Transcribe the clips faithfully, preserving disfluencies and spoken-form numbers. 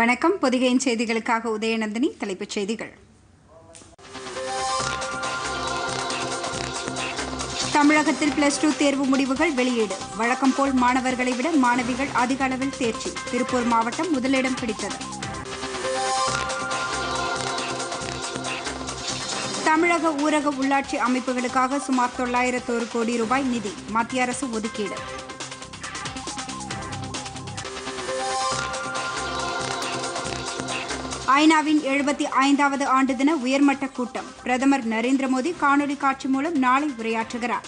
வணக்கம். பொதிகையின் செய்திகளுக்காக உதயநந்தினி. தலைப்புச் செய்திகள். தமிழகத்தில் பிளஸ் டூ தேர்வு முடிவுகள் வெளியீடு. வழக்கம் போல் மாணவர்களை விட மாணவிகள் அதிக அளவில் தேர்ச்சி. திருப்பூர் மாவட்டம் முதலிடம் பிடித்தது. தமிழக ஊரக உள்ளாட்சி அமைப்புகளுக்காக சுமார் தொள்ளாயிரத்தோரு கோடி ரூபாய் நிதி மத்திய அரசு ஒதுக்கீடு. ஐநாவின் எழுபத்தி ஐந்தாவது ஆண்டு தின உயர்மட்ட கூட்டம். பிரதமர் நரேந்திர மோடி காணொலி காட்சி மூலம் நாளை உரையாற்றுகிறார்.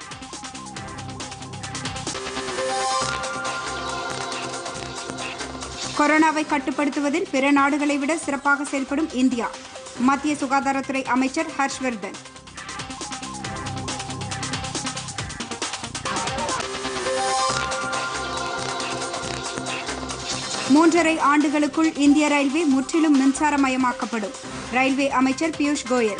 கொரோனாவை கட்டுப்படுத்துவதில் பிற நாடுகளை விட சிறப்பாக செயல்படும் இந்தியா. மத்திய சுகாதாரத்துறை அமைச்சர் ஹர்ஷ்வர்தன். மூன்றரை ஆண்டுகளுக்குள் இந்திய ரயில்வே முற்றிலும் மின்சாரமயமாக்கப்படும். ரயில்வே அமைச்சர் பியூஷ் கோயல்.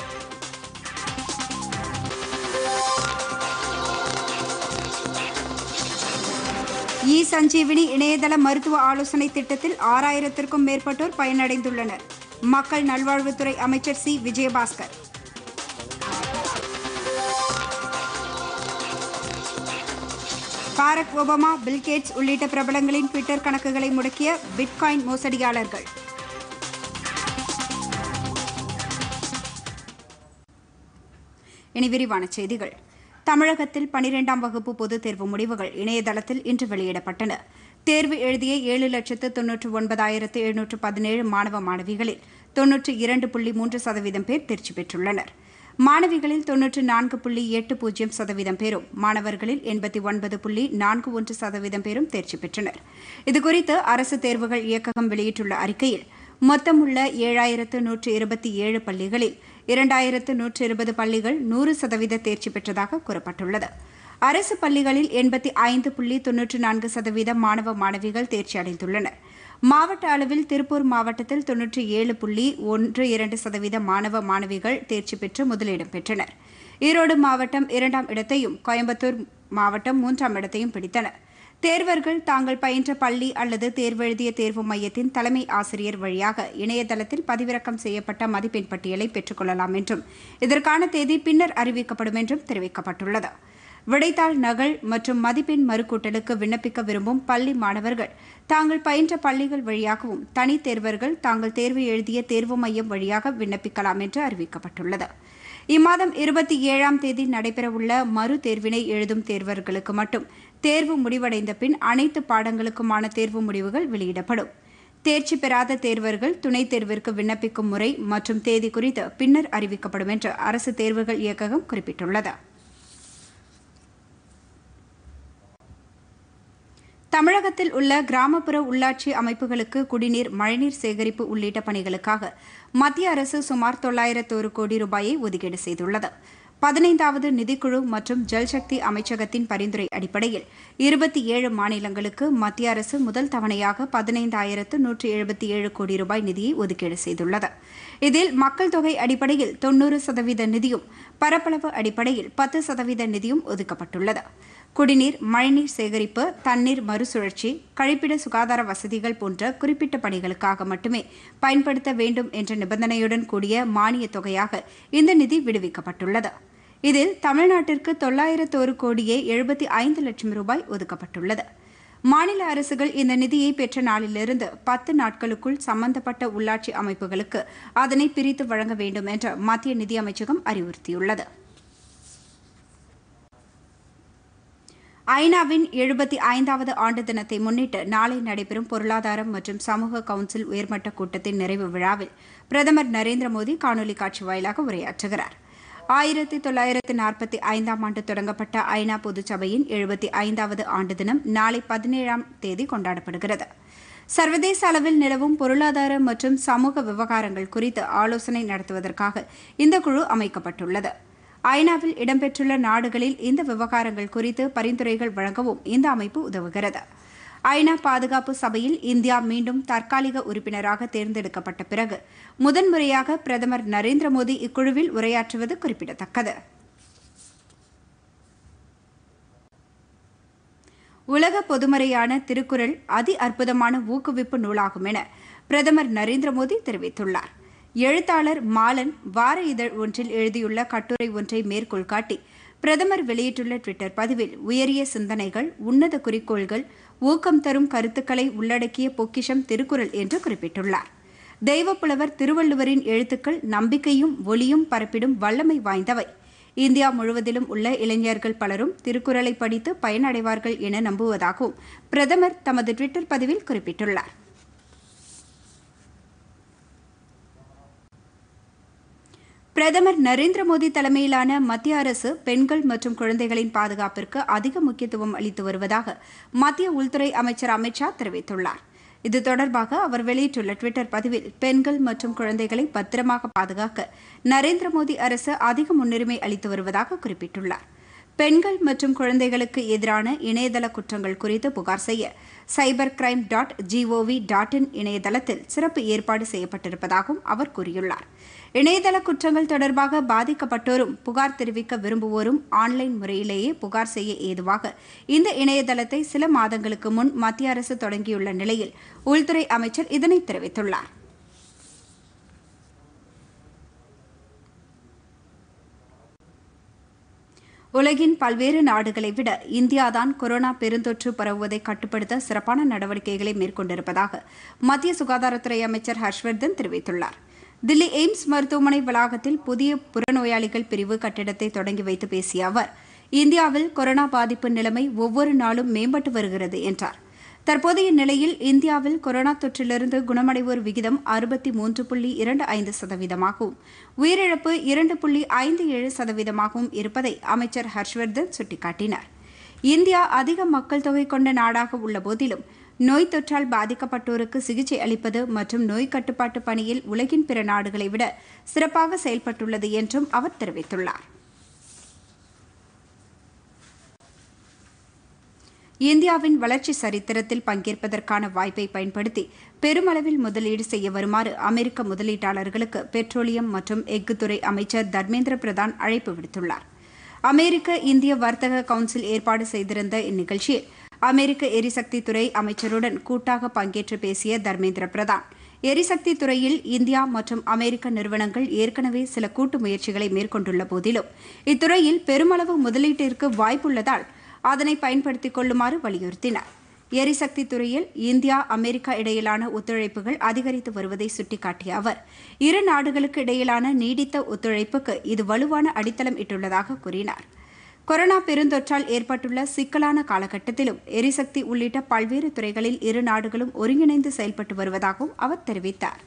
இ சஞ்சீவினி இணையதள மருத்துவ ஆலோசனை திட்டத்தில் ஆறாயிரத்திற்கும் மேற்பட்டோர் பயனடைந்துள்ளனர். மக்கள் நல்வாழ்வுத்துறை அமைச்சர் C Vijayabaskar. Barack Obama, Bill Gates உள்ளிட்ட பிரபலங்களின் ட்விட்டர் கணக்குகளை முடக்கிய பிட்காயின் மோசடியாளர்கள். இனி விரிவான செய்திகள். தமிழகத்தில் பனிரெண்டாம் வகுப்பு பொதுத் தேர்வு முடிவுகள் இணையதளத்தில் இன்று வெளியிடப்பட்டன. தேர்வு எழுதிய ஏழு லட்சத்து தொன்னூற்று ஒன்பதாயிரத்து எழுநூற்று பதினேழு மாணவ மாணவிகளில் தொன்னூற்று இரண்டு புள்ளி மூன்று சதவீதம் பேர் தேர்ச்சி பெற்றுள்ளனர். மாணவிகளில் தொன்னூற்று நான்கு புள்ளி எட்டு பூஜ்ஜியம் சதவீதம் பேரும், மாணவர்களில் எண்பத்தி ஒன்பது புள்ளி நான்கு ஒன்று சதவீதம் பேரும் தேர்ச்சி பெற்றனர். இதுகுறித்து அரசு தேர்வுகள் இயக்ககம் வெளியிட்டுள்ள அறிக்கையில், மொத்தமுள்ள ஏழாயிரத்து நூற்று இருபத்தி ஏழு பள்ளிகளில் இரண்டாயிரத்து நூற்று இருபது பள்ளிகள் நூறு சதவீத தேர்ச்சி பெற்றதாக கூறப்பட்டுள்ளது. அரசு பள்ளிகளில் எண்பத்தி ஐந்து புள்ளி தொன்னூற்று நான்கு சதவீதம் மாணவ மாணவிகள் தேர்ச்சி அடைந்துள்ளனர். மாவட்ட அளவில் திருப்பூர் மாவட்டத்தில் தொன்னூற்றி ஏழு புள்ளி ஒன்று இரண்டு சதவீத மாணவ மாணவிகள் தேர்ச்சி பெற்று முதலிடம் பெற்றனர். ஈரோடு மாவட்டம் இரண்டாம் இடத்தையும், கோயம்புத்தூர் மாவட்டம் மூன்றாம் இடத்தையும் பிடித்தன. தேர்வர்கள் தாங்கள் பயின்ற பள்ளி அல்லது தேர்வெழுதிய தேர்வு மையத்தின் தலைமை ஆசிரியர் வழியாக இணையதளத்தில் பதிவிறக்கம் செய்யப்பட்ட மதிப்பெண் பட்டியலை பெற்றுக் கொள்ளலாம் என்றும், இதற்கான தேதி பின்னர் அறிவிக்கப்படும் என்றும் தெரிவிக்கப்பட்டுள்ளது. விடைத்தாள் நகல் மற்றும் மதிப்பெண் மறுக்கூட்டலுக்கு விண்ணப்பிக்க விரும்பும் பள்ளி மாணவர்கள் தாங்கள் பயின்ற பள்ளிகள் வழியாகவும், தனித் தேர்வர்கள் தாங்கள் தேர்வு எழுதிய தேர்வு மையம் வழியாக விண்ணப்பிக்கலாம் என்று அறிவிக்கப்பட்டுள்ளது. இம்மாதம் இருபத்தி ஏழாம் தேதி நடைபெறவுள்ள மறு தேர்வினை எழுதும் தேர்வர்களுக்கு மட்டும் தேர்வு முடிவடைந்த பின் அனைத்து பாடங்களுக்குமான தேர்வு முடிவுகள் வெளியிடப்படும். தேர்ச்சி பெறாத தேர்வர்கள் துணைத் தேர்விற்கு விண்ணப்பிக்கும் முறை மற்றும் தேதி குறித்து பின்னர் அறிவிக்கப்படும் என்று அரசு தேர்வுகள் இயக்ககம் குறிப்பிட்டுள்ளது. தமிழகத்தில் உள்ள கிராமப்புற உள்ளாட்சி அமைப்புகளுக்கு குடிநீர், மழைநீர் சேகரிப்பு உள்ளிட்ட பணிகளுக்காக மத்திய அரசு சுமார் தொள்ளாயிரத்தோரு கோடி ரூபாயை ஒதுக்கீடு செய்துள்ளது. பதினைந்தாவது நிதிக்குழு மற்றும் ஜல்சக்தி அமைச்சகத்தின் பரிந்துரை அடிப்படையில் இருபத்தி ஏழு மாநிலங்களுக்கு மத்திய அரசு முதல் தவணையாக பதினைந்தாயிரத்து நூற்று எழுபத்தி ஏழு கோடி ரூபாய் நிதியை ஒதுக்கீடு செய்துள்ளது. இதில் மக்கள் தொகை அடிப்படையில் தொன்னூறு சதவீத நிதியும், பரப்பளவு அடிப்படையில் பத்து சதவீத நிதியும் ஒதுக்கப்பட்டுள்ளது. குடிநீர், மழைநீர் சேகரிப்பு, தண்ணீர் மறுசுழற்சி, கழிப்பிட சுகாதார வசதிகள் போன்ற குறிப்பிட்ட பணிகளுக்காக மட்டுமே பயன்படுத்த வேண்டும் என்ற நிபந்தனையுடன் கூடிய மானிய தொகையாக இந்த நிதி விடுவிக்கப்பட்டுள்ளது. இதில் தமிழ்நாட்டிற்கு தொள்ளாயிரத்தோரு கோடியே எழுபத்தி ஐந்து லட்சம் ரூபாய் ஒதுக்கப்பட்டுள்ளது. மாநில அரசுகள் இந்த நிதியை பெற்ற நாளிலிருந்து பத்து நாட்களுக்குள் சம்பந்தப்பட்ட உள்ளாட்சி அமைப்புகளுக்கு அதனை பிரித்து வழங்க வேண்டும் என்று மத்திய நிதி அமைச்சகம் அறிவுறுத்தியுள்ளது. ஐநாவின் எழுபத்தி ஐந்தாவது ஆண்டு தினத்தை முன்னிட்டு நாளை நடைபெறும் பொருளாதாரம் மற்றும் சமூக கவுன்சில் உயர்மட்ட கூட்டத்தின் நிறைவு விழாவில் பிரதமர் நரேந்திர மோடி காணொலி காட்சி வாயிலாக உரையாற்றுகிறார். ஆயிரத்தி தொள்ளாயிரத்து நாற்பத்தி ஐந்தாம் ஆண்டு தொடங்கப்பட்ட ஐநா பொதுச்சபையின் எழுபத்தி ஐந்தாவது ஆண்டு தினம் நாளை பதினேழாம் தேதி கொண்டாடப்படுகிறது. சர்வதேச அளவில் நிலவும் பொருளாதார மற்றும் சமூக விவகாரங்கள் குறித்து ஆலோசனை நடத்துவதற்காக இந்த குழு அமைக்கப்பட்டுள்ளது. ஐநாவில் இடம்பெற்றுள்ள நாடுகளில் இந்த விவகாரங்கள் குறித்து பரிந்துரைகள் வழங்கவும் இந்த அமைப்பு உதவுகிறது. ஐநா பாதுகாப்பு சபையில் இந்தியா மீண்டும் தற்காலிக உறுப்பினராக தேர்ந்தெடுக்கப்பட்ட பிறகு முதன்முறையாக பிரதமர் நரேந்திர மோடி இக்குழுவில் உரையாற்றுவது குறிப்பிடத்தக்கது. உலக பொதுமறையான திருக்குறள் அதி அற்புதமான ஊக்குவிப்பு நூலாகும் என பிரதமர் நரேந்திர மோடி தெரிவித்துள்ளார். எழுத்தாளர் மாலன் வார இதழ் ஒன்றில் எழுதியுள்ள கட்டுரை ஒன்றை மேற்கோள் காட்டி பிரதமர் வெளியிட்டுள்ள டுவிட்டர் பதிவில் உயரிய சிந்தனைகள், உன்னத குறிக்கோள்கள், ஊக்கம் தரும் கருத்துக்களை உள்ளடக்கிய பொக்கிஷம் திருக்குறள் என்று குறிப்பிட்டுள்ளார். தெய்வப்புலவர் திருவள்ளுவரின் எழுத்துக்கள் நம்பிக்கையும் ஒளியும் பரப்பிடும் வல்லமை வாய்ந்தவை. இந்தியா முழுவதிலும் உள்ள இளைஞர்கள் பலரும் திருக்குறளை படித்து பயனடைவார்கள் என நம்புவதாகவும் பிரதமர் தமது டுவிட்டர் பதிவில் குறிப்பிட்டுள்ளார். பிரதமர் நரேந்திர மோடி தலைமையிலான மத்திய அரசு பெண்கள் மற்றும் குழந்தைகளின் பாதுகாப்பிற்கு அதிக முக்கியத்துவம் அளித்து வருவதாக மத்திய உள்துறை அமைச்சர் அமித் ஷா தெரிவித்துள்ளார். இது தொடர்பாக அவர் வெளியிட்டுள்ள டுவிட்டர் பதிவில் பெண்கள் மற்றும் குழந்தைகளை பத்திரமாக பாதுகாக்க நரேந்திர மோடி அரசு அதிக முன்னுரிமை அளித்து வருவதாக குறிப்பிட்டுள்ளார். பெண்கள் மற்றும் குழந்தைகளுக்கு எதிரான இணையதள குற்றங்கள் குறித்து புகார் செய்ய cyber crime dot gov dot in இணையதளத்தில் சிறப்பு ஏற்பாடு செய்யப்பட்டிருப்பதாகவும் அவர் கூறியுள்ளார். இணையதள குற்றங்கள் தொடர்பாக பாதிக்கப்பட்டோரும் புகார் தெரிவிக்க விரும்புவோரும் ஆன்லைன் முறையிலேயே புகார் செய்ய ஏதுவாக இந்த இணையதளத்தை சில மாதங்களுக்கு முன் மத்திய அரசு தொடங்கியுள்ள நிலையில் உள்துறை அமைச்சர் இதனை தெரிவித்துள்ளார். உலகின் பல்வேறு நாடுகளை விட இந்தியாதான் கொரோனா பெருந்தொற்று பரவுவதை கட்டுப்படுத்த சிறப்பான நடவடிக்கைகளை மேற்கொண்டிருப்பதாக மத்திய சுகாதாரத்துறை அமைச்சர் ஹர்ஷ்வர்தன் தெரிவித்துள்ளார். தில்லி எய்ம்ஸ் மருத்துவமனை வளாகத்தில் புதிய புறநோயாளிகள் பிரிவு கட்டிடத்தை தொடங்கி வைத்து பேசிய அவர், இந்தியாவில் கொரோனா பாதிப்பு நிலைமை ஒவ்வொரு நாளும் மேம்பட்டு வருகிறது என்றார். தற்போதைய நிலையில் இந்தியாவில் கொரோனா தொற்றிலிருந்து குணமடைவோர் விகிதம் அறுபத்தி மூன்று புள்ளி இரண்டு ஐந்து சதவீதமாகவும் உயிரிழப்பு இரண்டு புள்ளி ஐந்து ஏழு சதவீதமாகவும் இருப்பதை அமைச்சர் ஹர்ஷ்வர்தன் சுட்டிக்காட்டினார். இந்தியா அதிக மக்கள் தொகை கொண்ட நாடாக உள்ள போதிலும் நோய் தொற்றால் பாதிக்கப்பட்டோருக்கு சிகிச்சை அளிப்பது மற்றும் நோய் கட்டுப்பாட்டு பணியில் உலகின் பிற நாடுகளை விட சிறப்பாக செயல்பட்டுள்ளது என்றும் அவர் தெரிவித்துள்ளார். இந்தியாவின் வளர்ச்சி சரித்திரத்தில் பங்கேற்பதற்கான வாய்ப்பை பயன்படுத்தி பெருமளவில் முதலீடு செய்ய வருமாறு அமெரிக்க முதலீட்டாளர்களுக்கு பெட்ரோலியம் மற்றும் எஃகுத்துறை அமைச்சர் தர்மேந்திர பிரதான் அழைப்பு விடுத்துள்ளார். அமெரிக்க இந்திய வர்த்தக கவுன்சில் ஏற்பாடு செய்திருந்த இந்நிகழ்ச்சியில் அமெரிக்க எரிசக்தி துறை அமைச்சருடன் கூட்டாக பங்கேற்று பேசிய தர்மேந்திர பிரதான், எரிசக்தி துறையில் இந்தியா மற்றும் அமெரிக்க நிறுவனங்கள் ஏற்கனவே சில கூட்டு முயற்சிகளை மேற்கொண்டுள்ள போதிலும் இத்துறையில் பெருமளவு முதலீட்டிற்கு வாய்ப்புள்ளதால் அதனை பயன்படுத்திக் கொள்ளுமாறு வலியுறுத்தினார். எரிசக்தி துறையில் இந்தியா அமெரிக்கா இடையிலான ஒத்துழைப்புகள் அதிகரித்து வருவதை சுட்டிக்காட்டிய அவர், இரு நாடுகளுக்கு இடையிலான நீடித்த ஒத்துழைப்புக்கு இது வலுவான அடித்தளம் இட்டுள்ளதாக கூறினார். கொரோனா பெருந்தொற்றால் ஏற்பட்டுள்ள சிக்கலான காலகட்டத்திலும் எரிசக்தி உள்ளிட்ட பல்வேறு துறைகளில் இரு நாடுகளும் ஒருங்கிணைந்து செயல்பட்டு வருவதாகவும் அவர் தெரிவித்தார்.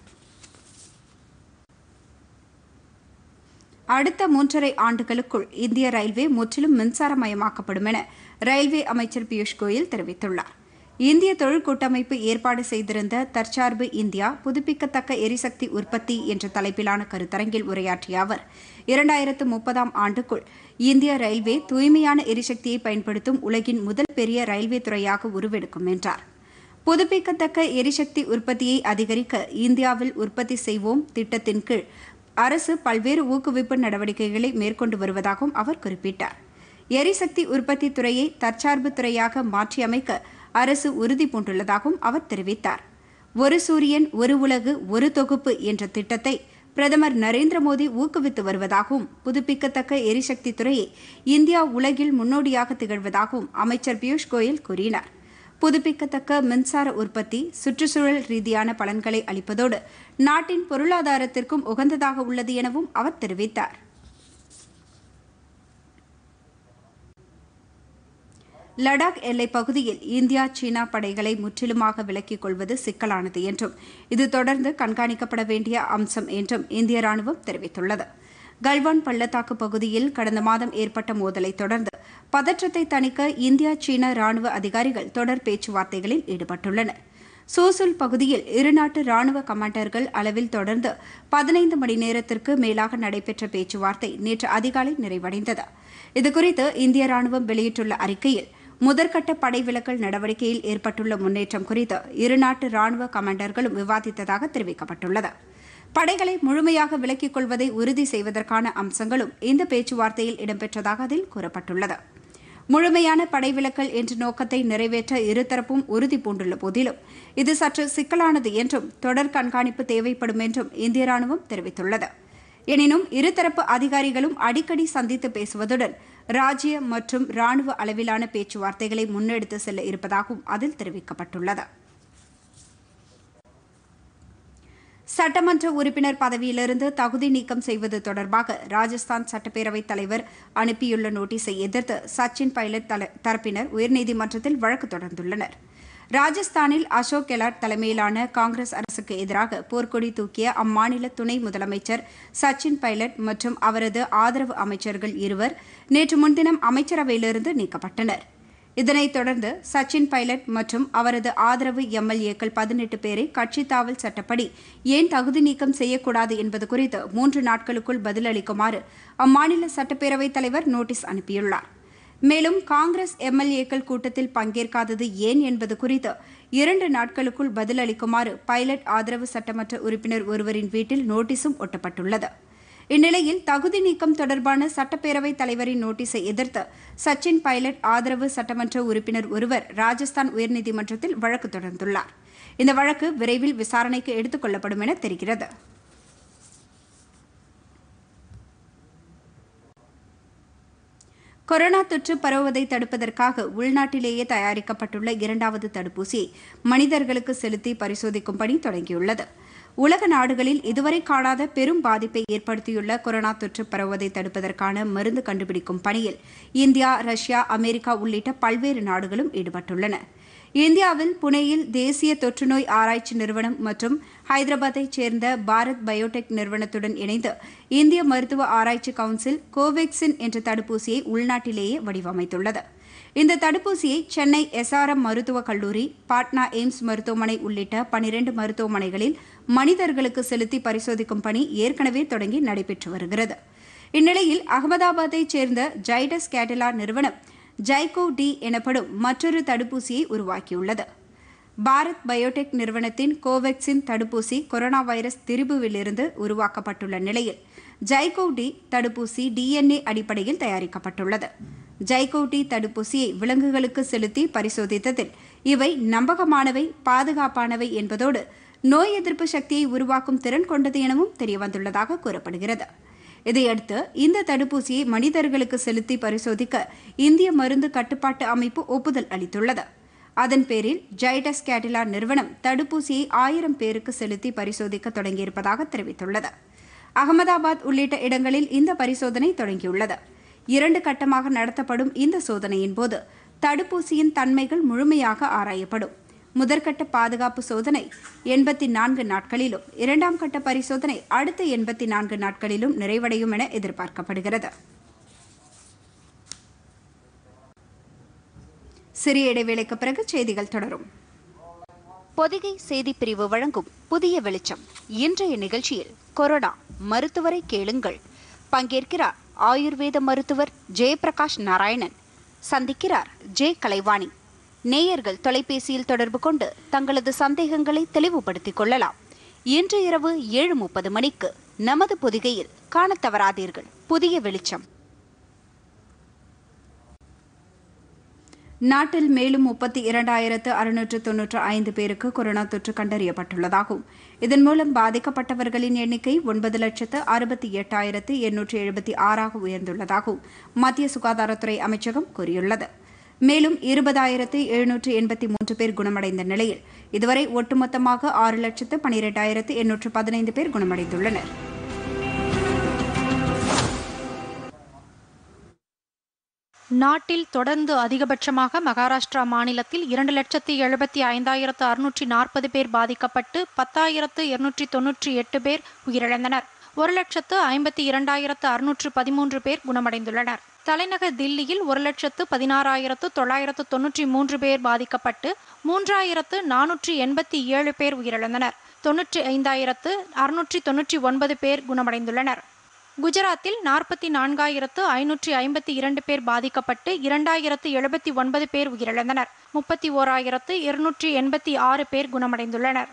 அடுத்த மூன்றரை ஆண்டுகளுக்குள் இந்திய ரயில்வே முற்றிலும் மின்சாரமயமாக்கப்படும் என ரயில்வே அமைச்சர் பியூஷ் கோயல் தெரிவித்துள்ளார். இந்திய தொழில் கூட்டமைப்பு ஏற்பாடு செய்திருந்த தற்சார்பு இந்தியா புதுப்பிக்கத்தக்க எரிசக்தி உற்பத்தி என்ற தலைப்பிலான கருத்தரங்கில் உரையாற்றிய அவர், இரண்டாயிரத்து முப்பதாம் ஆண்டுக்குள் இந்திய ரயில்வே தூய்மையான எரிசக்தியை பயன்படுத்தும் உலகின் முதல் பெரிய ரயில்வே துறையாக உருவெடுக்கும் என்றார். புதுப்பிக்கத்தக்க எரிசக்தி உற்பத்தியை அதிகரிக்க இந்தியாவில் உற்பத்தி செய்வோம் திட்டத்தின் கீழ் அரசு பல்வேறு ஊக்குவிப்பு நடவடிக்கைகளை மேற்கொண்டு வருவதாகவும் அவர் குறிப்பிட்டார். எரிசக்தி உற்பத்தி துறையை தற்சார்பு துறையாக மாற்றியமைக்க அரசு உறுதி பூண்டுள்ளதாகவும் அவர் தெரிவித்தார். ஒரு சூரியன் ஒரு உலகு ஒரு தொகுப்பு என்ற திட்டத்தை பிரதமர் நரேந்திர மோடி ஊக்குவித்து வருவதாகவும் புதுப்பிக்கத்தக்க எரிசக்தி துறையை இந்தியா உலகில் முன்னோடியாக திகழ்வதாகவும் அமைச்சர் பியூஷ் கோயல் கூறினார். புதுப்பிக்கத்தக்க மின்சார உற்பத்தி சுற்றுச்சூழல் ரீதியான பலன்களை அளிப்பதோடு நாட்டின் பொருளாதாரத்திற்கும் உகந்ததாக உள்ளது எனவும் அவர் தெரிவித்தார். லடாக் எல்லைப் பகுதியில் இந்தியா சீனா படைகளை முற்றிலுமாக விலக்கிக் கொள்வது சிக்கலானது என்றும் இது தொடர்ந்து கண்காணிக்கப்பட வேண்டிய அம்சம் என்றும் இந்திய ராணுவம் தெரிவித்துள்ளது. கல்வான் பள்ளத்தாக்கு பகுதியில் கடந்த மாதம் ஏற்பட்ட மோதலை தொடர்ந்து பதற்றத்தை தணிக்க இந்தியா சீன ராணுவ அதிகாரிகள் தொடர் பேச்சுவார்த்தைகளில் ஈடுபட்டுள்ளனர். சூசுல் பகுதியில் இருநாட்டு ராணுவ கமாண்டர்கள் அளவில் தொடர்ந்து பதினைந்து மணி நேரத்திற்கு மேலாக நடைபெற்ற பேச்சுவார்த்தை நேற்று அதிகாலை நிறைவடைந்தது. இதுகுறித்து இந்திய ராணுவம் வெளியிட்டுள்ள அறிக்கையில், முதற்கட்ட படை விலக்கல் நடவடிக்கையில் ஏற்பட்டுள்ள முன்னேற்றம் குறித்து இருநாட்டு ராணுவ கமாண்டர்களும் விவாதித்ததாக தெரிவிக்கப்பட்டுள்ளது. படைகளை முழுமையாக விலக்கிக் கொள்வதை உறுதி செய்வதற்கான அம்சங்களும் இந்த பேச்சுவார்த்தையில் இடம்பெற்றதாக அதில் கூறப்பட்டுள்ளது. முழுமையான படைவிலக்கல் என்ற நோக்கத்தை நிறைவேற்ற இருதரப்பும் உறுதி பூண்டுள்ள போதிலும் இது சற்று சிக்கலானது என்றும் தொடர் கண்காணிப்பு தேவைப்படும் என்றும் இந்திய ராணுவம் தெரிவித்துள்ளது. எனினும் இருதரப்பு அதிகாரிகளும் அடிக்கடி சந்தித்து பேசுவதுடன் ராஜ்ய மற்றும் ராணுவ அளவிலான பேச்சுவார்த்தைகளை முன்னெடுத்து செல்ல இருப்பதாகவும் அதில் தெரிவிக்கப்பட்டுள்ளது. சட்டமன்ற உறுப்பினர் பதவியிலிருந்து தகுதி நீக்கம் செய்வது தொடர்பாக ராஜஸ்தான் சட்டப்பேரவைத் தலைவர் அனுப்பியுள்ள நோட்டீஸை எதிர்த்து சச்சின் பைலட் தரப்பினர் உயர்நீதிமன்றத்தில் வழக்கு தொடர்ந்துள்ளனர். ராஜஸ்தானில் அசோக் கெலாட் தலைமையிலான காங்கிரஸ் அரசுக்கு எதிராக போர்க்கொடி தூக்கிய அம்மாநில துணை முதலமைச்சர் சச்சின் பைலட் மற்றும் அவரது ஆதரவு அமைச்சர்கள் இருவர் நேற்று முன்தினம் அமைச்சரவையிலிருந்து நீக்கப்பட்டனர். இதனைத் தொடர்ந்து சச்சின் பைலட் மற்றும் அவரது ஆதரவு எம்எல்ஏக்கள் பதினெட்டு பேரை கட்சி தாவல் சட்டப்படி ஏன் தகுதி நீக்கம் செய்யக்கூடாது என்பது குறித்து மூன்று நாட்களுக்குள் பதிலளிக்குமாறு அம்மாநில சட்டப்பேரவைத் தலைவர் நோட்டீஸ் அனுப்பியுள்ளார். மேலும் காங்கிரஸ் எம்எல்ஏக்கள் கூட்டத்தில் பங்கேற்காதது ஏன் என்பது குறித்து இரண்டு நாட்களுக்குள் பதிலளிக்குமாறு பைலட் ஆதரவு சட்டமன்ற உறுப்பினர் ஒருவரின் வீட்டில் நோட்டீஸும் ஒட்டப்பட்டுள்ளது. இந்நிலையில் தகுதி நீக்கம் தொடர்பான சட்டப்பேரவைத் தலைவரின் நோட்டீஸை எதிர்த்து சச்சின் பைலட் ஆதரவு சட்டமன்ற உறுப்பினர் ஒருவர் ராஜஸ்தான் உயர்நீதிமன்றத்தில் வழக்கு தொடர்ந்துள்ளார். இந்த வழக்கு விரைவில் விசாரணைக்கு எடுத்துக் கொள்ளப்படும் என தெரிகிறது. கொரோனா தொற்று பரவுவதை தடுப்பதற்காக உள்நாட்டிலேயே தயாரிக்கப்பட்டுள்ள இரண்டாவது தடுப்பூசியை மனிதர்களுக்கு செலுத்தி பரிசோதிக்கும் பணி தொடங்கியுள்ளது. உலக நாடுகளில் இதுவரை காணாத பெரும் பாதிப்பை ஏற்படுத்தியுள்ள கொரோனா தொற்று பரவுவதை தடுப்பதற்கான மருந்து கண்டுபிடிக்கும் பணியில் இந்தியா, ரஷ்யா, அமெரிக்கா உள்ளிட்ட பல்வேறு நாடுகளும் ஈடுபட்டுள்ளன. இந்தியாவில் புனேயில் தேசிய தொற்றுநோய் ஆராய்ச்சி நிறுவனம் மற்றும் ஹைதராபாத்தைச் சேர்ந்த பாரத் பயோடெக் நிறுவனத்துடன் இணைந்து இந்திய மருத்துவ ஆராய்ச்சி கவுன்சில் கோவேக்சின் என்ற தடுப்பூசியை உள்நாட்டிலேயே வடிவமைத்துள்ளது. இந்த தடுப்பூசியை சென்னை எஸ்ஆர்எம் மருத்துவக் கல்லூரி, பாட்னா எய்ம்ஸ் மருத்துவமனை உள்ளிட்ட பனிரண்டு மருத்துவமனைகளில் மனிதர்களுக்கு செலுத்தி பரிசோதிக்கும் பணி ஏற்கனவே தொடங்கி நடைபெற்று வருகிறது. இந்நிலையில் அகமதாபாத்தைச் சேர்ந்த ஜைடஸ் கேடிலா நிறுவனம் ஜைகோ டி எனப்படும் மற்றொரு தடுப்பூசியை உருவாக்கியுள்ளது. பாரத் பயோடெக் நிறுவனத்தின் கோவேக்சின் தடுப்பூசி கொரோனா வைரஸ் திரிபுவிலிருந்து உருவாக்கப்பட்டுள்ள நிலையில் ஜைகோ டி தடுப்பூசி டிஎன்ஏ அடிப்படையில் தயாரிக்கப்பட்டுள்ளது. ஜைகோ டி தடுப்பூசியை விலங்குகளுக்கு செலுத்தி பரிசோதித்ததில் இவை நம்பகமானவை, பாதுகாப்பானவை என்பதோடு நோய் எதிர்ப்பு சக்தியை உருவாக்கும் திறன் கொண்டது எனவும் தெரியவந்துள்ளதாக கூறப்படுகிறது. இதையடுத்து இந்த தடுப்பூசியை மனிதர்களுக்கு செலுத்தி பரிசோதிக்க இந்திய மருந்து கட்டுப்பாட்டு அமைப்பு ஒப்புதல் அளித்துள்ளது. அதன் பேரில் ஜைடஸ் கேடிலா நிறுவனம் தடுப்பூசியை ஆயிரம் பேருக்கு செலுத்தி பரிசோதிக்க தொடங்கியிருப்பதாக தெரிவித்துள்ளது. அகமதாபாத் உள்ளிட்ட இடங்களில் இந்த பரிசோதனை தொடங்கியுள்ளது. இரண்டு கட்டமாக நடத்தப்படும் இந்த சோதனையின் போது தடுப்பூசியின் தன்மைகள் முழுமையாக ஆராயப்படும். முதற்கட்ட பாதுகாப்பு சோதனை எண்பத்தி நான்கு நாட்களிலும் இரண்டாம் கட்ட பரிசோதனை அடுத்த எண்பத்தி நான்கு நாட்களிலும் நிறைவடையும் என எதிர்பார்க்கப்படுகிறது. சிறிய இடைவேளைக்கு பிறகு செய்திகள் தொடரும். பொதிகை செய்திப்பிரிவு வழங்கும் புதிய வெளிச்சம். இன்றைய நிகழ்ச்சியில் கொரோனா மருத்துவரை கேளுங்கள். பங்கேற்கிறார் ஆயுர்வேத மருத்துவர் ஜெயபிரகாஷ் நாராயணன். சந்திக்கிறார் ஜே கலைவாணி. நேயர்கள் தொலைபேசியில் தொடர்பு கொண்டு தங்களது சந்தேகங்களை தெளிவுபடுத்திக் கொள்ளலாம். இன்று இரவு ஏழு முப்பது மணிக்கு நமது பொதிகையில் காணத் தவறாதீர்கள் புதிய வெளிச்சம். நாட்டில் மேலும் முப்பத்தி இரண்டாயிரத்து அறுநூற்று தொன்னூற்று ஐந்து பேருக்கு கொரோனா தொற்று கண்டறியப்பட்டுள்ளதாகவும் இதன் மூலம் பாதிக்கப்பட்டவர்களின் எண்ணிக்கை ஒன்பது லட்சத்து அறுபத்தி எட்டாயிரத்து எண்ணூற்று எழுபத்தி ஆறாக உயர்ந்துள்ளதாகவும் மத்திய சுகாதாரத்துறை அமைச்சகம் கூறியுள்ளது. மேலும் இருபதாயிரத்து எழுநூற்று எண்பத்தி மூன்று பேர் குணமடைந்த நிலையில் இதுவரை ஒட்டுமொத்தமாக ஆறு லட்சத்து பனிரெண்டாயிரத்து எண்ணூற்று பதினைந்து பேர் குணமடைந்துள்ளனர். நாட்டில் தொடர்ந்து அதிகபட்சமாக மகாராஷ்டிரா மாநிலத்தில் இரண்டு லட்சத்தி எழுபத்தி ஐந்தாயிரத்து அறுநூற்றி நாற்பது பேர் பாதிக்கப்பட்டு பத்தாயிரத்து இருநூற்றி தொன்னூற்றி எட்டு பேர் உயிரிழந்தனர். ஒரு லட்சத்து ஐம்பத்தி இரண்டாயிரத்து அறுநூற்று பதிமூன்று பேர் குணமடைந்துள்ளனர். தலைநகர் தில்லியில் ஒரு லட்சத்து பதினாறாயிரத்து தொள்ளாயிரத்து தொன்னூற்றி மூன்று பேர் பாதிக்கப்பட்டு மூன்றாயிரத்து நானூற்றி எண்பத்தி ஏழு பேர் உயிரிழந்தனர். தொன்னூற்றி ஐந்தாயிரத்து அறுநூற்றி தொன்னூற்றி ஒன்பது பேர் குணமடைந்துள்ளனர். குஜராத்தில் நாற்பத்தி நான்காயிரத்து ஐநூற்றி ஐம்பத்தி இரண்டு பேர் பாதிக்கப்பட்டு இரண்டாயிரத்து எழுபத்தி ஒன்பது பேர் உயிரிழந்தனர். முப்பத்தி ஓராயிரத்து இருநூற்றி எண்பத்தி ஆறு பேர் குணமடைந்துள்ளனர்.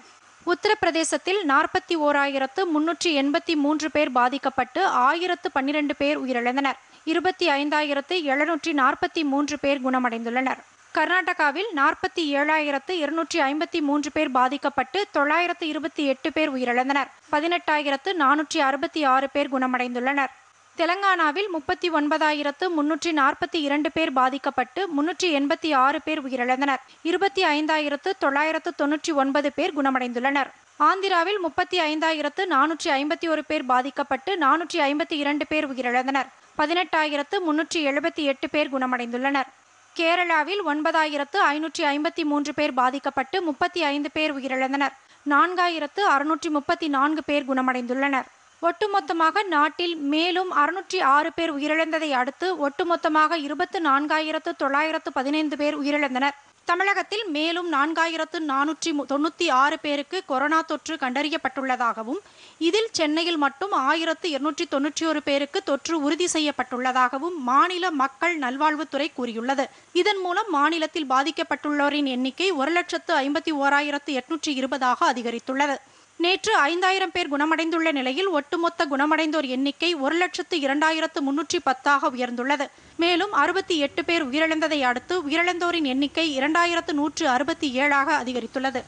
உத்தரப்பிரதேசத்தில் நாற்பத்தி ஓராயிரத்து முன்னூற்றி எண்பத்தி மூன்று பேர் பாதிக்கப்பட்டு ஆயிரத்து பன்னிரண்டு பேர் உயிரிழந்தனர். இருபத்தி ஐந்தாயிரத்து எழுநூற்றி நாற்பத்தி மூன்று பேர் குணமடைந்துள்ளனர். கர்நாடகாவில் நாற்பத்தி ஏழாயிரத்து இருநூற்றி ஐம்பத்தி மூன்று பேர் பாதிக்கப்பட்டு தொள்ளாயிரத்து இருபத்தி எட்டு பேர் உயிரிழந்தனர். பதினெட்டாயிரத்து நானூற்றி அறுபத்தி ஆறு பேர் குணமடைந்துள்ளனர். தெலங்கானாவில் முப்பத்தி ஒன்பதாயிரத்து முன்னூற்றி நாற்பத்தி இரண்டு பேர் பாதிக்கப்பட்டு முன்னூற்றி எண்பத்தி ஆறு பேர் உயிரிழந்தனர். இருபத்தி ஐந்தாயிரத்து தொள்ளாயிரத்து தொன்னூற்றி ஒன்பது பேர் குணமடைந்துள்ளனர். ஆந்திராவில் முப்பத்தி ஐந்தாயிரத்து நானூற்றி ஐம்பத்தி ஒரு பேர் பாதிக்கப்பட்டு நானூற்றி ஐம்பத்தி இரண்டு பேர் உயிரிழந்தனர். பதினெட்டாயிரத்து முன்னூற்றி எழுபத்தி எட்டு பேர் குணமடைந்துள்ளனர். கேரளாவில் ஒன்பதாயிரத்து ஐநூற்றி ஐம்பத்தி மூன்று பேர் பாதிக்கப்பட்டு முப்பத்தி ஐந்து பேர் உயிரிழந்தனர். நான்காயிரத்து அறுநூற்றி முப்பத்தி நான்கு பேர் குணமடைந்துள்ளனர். ஒட்டுமொத்தமாக நாட்டில் மேலும் அறுநூற்றி ஆறு பேர் உயிரிழந்ததை அடுத்து ஒட்டுமொத்தமாக இருபத்து நான்காயிரத்து தொள்ளாயிரத்து பதினைந்து பேர் உயிரிழந்தனர். தமிழகத்தில் மேலும் நான்காயிரத்து நானூற்றி தொண்ணூற்றி ஆறு பேருக்கு கொரோனா தொற்று கண்டறியப்பட்டுள்ளதாகவும் இதில் சென்னையில் மட்டும் ஆயிரத்து இருநூற்றி தொன்னூற்றி ஒரு பேருக்கு தொற்று உறுதி செய்யப்பட்டுள்ளதாகவும் மாநில மக்கள் நல்வாழ்வுத்துறை கூறியுள்ளது. இதன் மூலம் மாநிலத்தில் பாதிக்கப்பட்டுள்ளோரின் எண்ணிக்கை ஒரு லட்சத்து ஐம்பத்தி ஓராயிரத்து எட்நூற்றி இருபதாக அதிகரித்துள்ளது. நேற்று ஐந்தாயிரம் பேர் குணமடைந்துள்ள நிலையில் ஒட்டுமொத்த குணமடைந்தோர் எண்ணிக்கை ஒரு லட்சத்து இரண்டாயிரத்து முன்னூற்றி பத்தாக உயர்ந்துள்ளது. மேலும் அறுபத்தி எட்டு பேர் உயிரிழந்ததை அடுத்து உயிரிழந்தோரின் எண்ணிக்கை இரண்டாயிரத்து நூற்று அறுபத்தி ஏழாக அதிகரித்துள்ளது.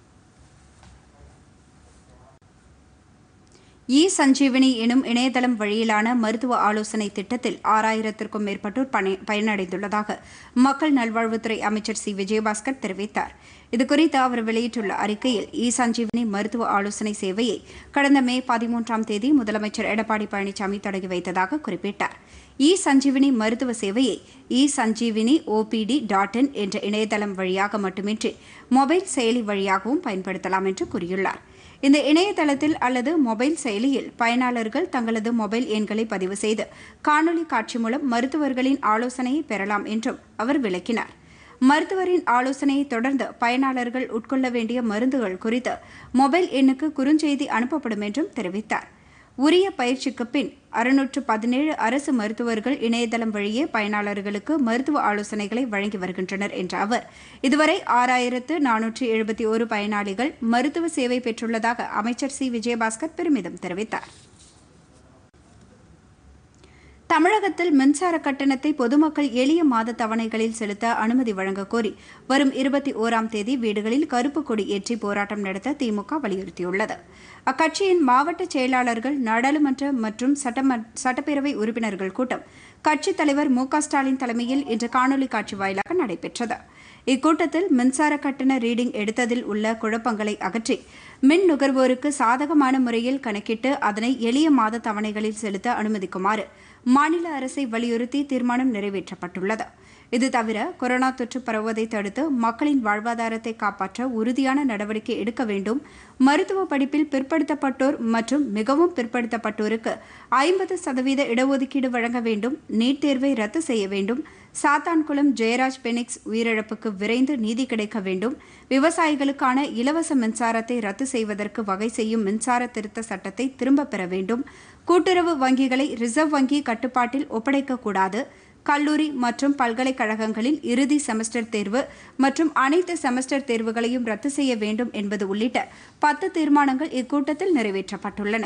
இ சஞ்சீவினி எனும் இணையதளம் வழியிலான மருத்துவ ஆலோசனை திட்டத்தில் ஆறாயிரத்திற்கும் மேற்பட்டோர் பயனடைந்துள்ளதாக மக்கள் நல்வாழ்வுத்துறை அமைச்சர் சி விஜயபாஸ்கர் தெரிவித்தார். இதுகுறித்து அவர் வெளியிட்டுள்ள அறிக்கையில் இ சஞ்சீவினி மருத்துவ ஆலோசனை சேவையை கடந்த மே பதிமூன்றாம் தேதி முதலமைச்சர் எடப்பாடி பழனிசாமி தொடங்கி வைத்ததாக குறிப்பிட்டார். இ சஞ்சீவினி மருத்துவ சேவையை e Sanjeevani OPD dot in என்ற இணையதளம் வழியாக மட்டுமின்றி மொபைல் செயலி வழியாகவும் பயன்படுத்தலாம் என்று கூறியுள்ளார். இந்த இணையதளத்தில் அல்லது மொபைல் செயலியில் பயனாளர்கள் தங்களது மொபைல் எண்களை பதிவு செய்து காணொலி காட்சி மூலம் மருத்துவர்களின் ஆலோசனையை பெறலாம் என்றும் அவர் விளக்கினார். மருத்துவரின் ஆலோசனையை தொடர்ந்து பயனாளர்கள் உட்கொள்ள வேண்டிய மருந்துகள் குறித்து மொபைல் எண்ணுக்கு குறுஞ்செய்தி அனுப்பப்படும் என்றும் தெரிவித்தார். உரிய பயிற்சிக்கு பின் அறுநூற்று பதினேழு அரசு மருத்துவர்கள் இணையதளம் வழியே பயனாளர்களுக்கு மருத்துவ ஆலோசனைகளை வழங்கி வருகின்றனர் என்ற அவர் இதுவரை ஆறாயிரத்து நானூற்றி எழுபத்தி ஒரு பயனாளிகள் மருத்துவ சேவை பெற்றுள்ளதாக அமைச்சர் சி விஜயபாஸ்கர் பெருமிதம் தெரிவித்தார். தமிழகத்தில் மின்சார கட்டணத்தை பொதுமக்கள் எளிய மாத தவணைகளில் செலுத்த அனுமதி வழங்க கோரி வரும் இருபத்தி ஓராம் தேதி வீடுகளில் கருப்பு கொடி ஏற்றி போராட்டம் நடத்த திமுக வலியுறுத்தியுள்ளது. அக்கட்சியின் மாவட்ட செயலாளர்கள், நாடாளுமன்ற மற்றும் சட்டப்பேரவை உறுப்பினர்கள் கூட்டம் கட்சித் தலைவர் மு க ஸ்டாலின் தலைமையில் இன்று காணொலி காட்சி வாயிலாக நடைபெற்றது. இக்கூட்டத்தில் மின்சார கட்டண ரீடிங் எடுத்ததில் உள்ள குழப்பங்களை அகற்றி மின் நுகர்வோருக்கு சாதகமான முறையில் கணக்கிட்டு அதனை எளிய மாத தவணைகளில் செலுத்த அனுமதிக்குமாறு மாநில அரசை வலியுறுத்தி தீர்மானம் நிறைவேற்றப்பட்டுள்ளது. இது தவிர கொரோனா தொற்று பரவுவதை தடுத்து மக்களின் வாழ்வாதாரத்தை காப்பாற்ற உறுதியான நடவடிக்கை எடுக்க வேண்டும், மருத்துவ படிப்பில் பிற்படுத்தப்பட்டோர் மற்றும் மிகவும் பிற்படுத்தப்பட்டோருக்கு ஐம்பது சதவீத இடஒதுக்கீடு வழங்க வேண்டும், நீட் தேர்வை ரத்து செய்ய வேண்டும், சாத்தான்குளம் ஜெயராஜ் பெனிக்ஸ் உயிரிழப்புக்கு விரைந்து நீதி கிடைக்க வேண்டும், விவசாயிகளுக்கான இலவச மின்சாரத்தை ரத்து செய்வதற்கு வகை செய்யும் மின்சார திருத்த சட்டத்தை திரும்பப் பெற வேண்டும், கூட்டுறவு வங்கிகளை ரிசர்வ் வங்கி கட்டுப்பாட்டில் ஒப்படைக்கக்கூடாது, கல்லூரி மற்றும் பல்கலைக்கழகங்களில் இறுதி செமஸ்டர் தேர்வு மற்றும் அனைத்து செமஸ்டர் தேர்வுகளையும் ரத்து செய்ய வேண்டும் என்பது உள்ளிட்ட பத்து தீர்மானங்கள் இக்கூட்டத்தில் நிறைவேற்றப்பட்டுள்ளன.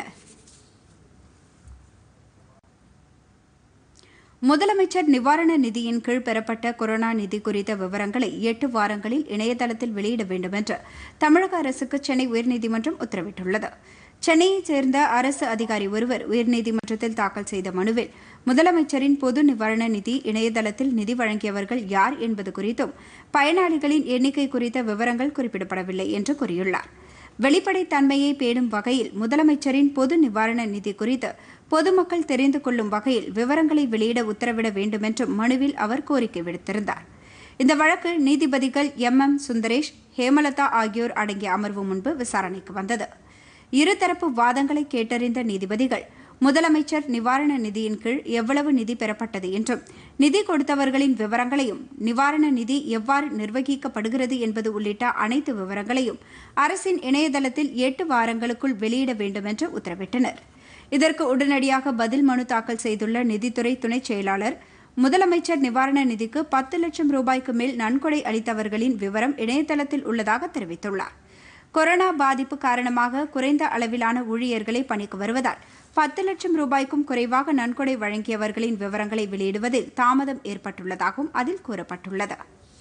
முதலமைச்சர் நிவாரண நிதியின் கீழ் பெறப்பட்ட கொரோனா நிதி குறித்த விவரங்களை எட்டு வாரங்களில் இணையதளத்தில் வெளியிட வேண்டும் என்று தமிழக அரசுக்கு சென்னை உயர்நீதிமன்றம் உத்தரவிட்டுள்ளது. சென்னையைச் சேர்ந்த அரசு அதிகாரி ஒருவர் உயர்நீதிமன்றத்தில் தாக்கல் செய்த மனுவில் முதலமைச்சரின் பொது நிவாரண நிதி இணையதளத்தில் நிதி வழங்கியவர்கள் யார் என்பது குறித்தும் பயனாளிகளின் எண்ணிக்கை குறித்த விவரங்கள் குறிப்பிடப்படவில்லை என்று கூறியுள்ளார். வெளிப்படைத்தன்மையை பேணும் வகையில் முதலமைச்சரின் பொது நிவாரண நிதி குறித்து பொதுமக்கள் தெரிந்து கொள்ளும் வகையில் விவரங்களை வெளியிட உத்தரவிட வேண்டும் என்றும் மனுவில் அவர் கோரிக்கை விடுத்திருந்தார். இந்த வழக்கு நீதிபதிகள் எம் எம் சுந்தரேஷ், ஹேமலதா ஆகியோர் அடங்கிய அமர்வு முன்பு விசாரணைக்கு வந்தது. இருதரப்பு வாதங்களை கேட்டறிந்த நீதிபதிகள் முதலமைச்சர் நிவாரண நிதியின் கீழ் எவ்வளவு நிதி பெறப்பட்டது என்றும் நிதி கொடுத்தவர்களின் விவரங்களையும் நிவாரண நிதி எவ்வாறு நிர்வகிக்கப்படுகிறது என்பது உள்ளிட்ட அனைத்து விவரங்களையும் அரசின் இணையதளத்தில் எட்டு வாரங்களுக்குள் வெளியிட வேண்டும் என்று உத்தரவிட்டனர். இதற்கு உடனடியாக பதில் மனு தாக்கல் செய்துள்ள நிதித்துறை துணைச் செயலாளர், முதலமைச்சர் நிவாரண நிதிக்கு பத்து லட்சம் ரூபாய்க்கு மேல் நன்கொடை அளித்தவர்களின் விவரம் இணையதளத்தில் உள்ளதாக தெரிவித்துள்ளார். கொரோனா பாதிப்பு காரணமாக குறைந்த அளவிலான ஊழியர்களை பணிக்கு வருவதால் பத்து லட்சம் ரூபாய்க்கும் குறைவாக நன்கொடை வழங்கியவர்களின் விவரங்களை வெளியிடுவதில் தாமதம் ஏற்பட்டுள்ளதாகவும் அதில் கூறப்பட்டுள்ளது.